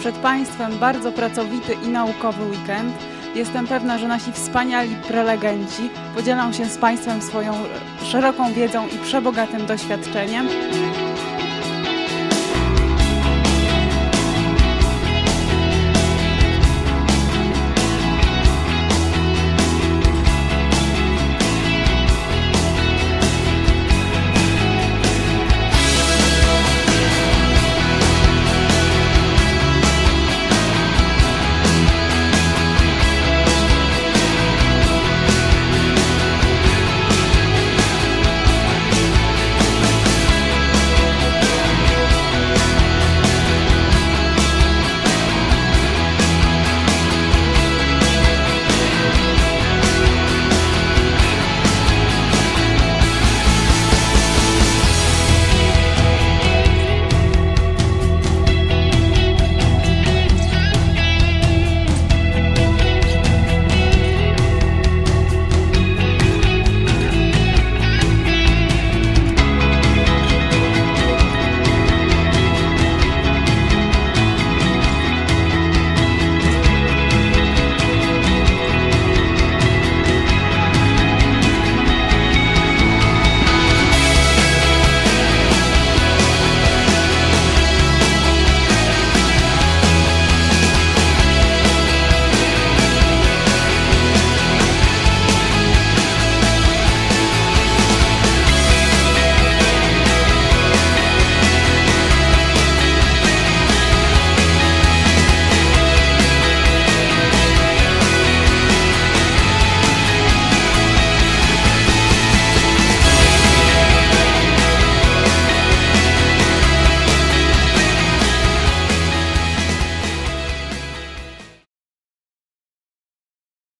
przed Państwem bardzo pracowity i naukowy weekend. Jestem pewna, że nasi wspaniali prelegenci podzielą się z Państwem swoją szeroką wiedzą i przebogatym doświadczeniem.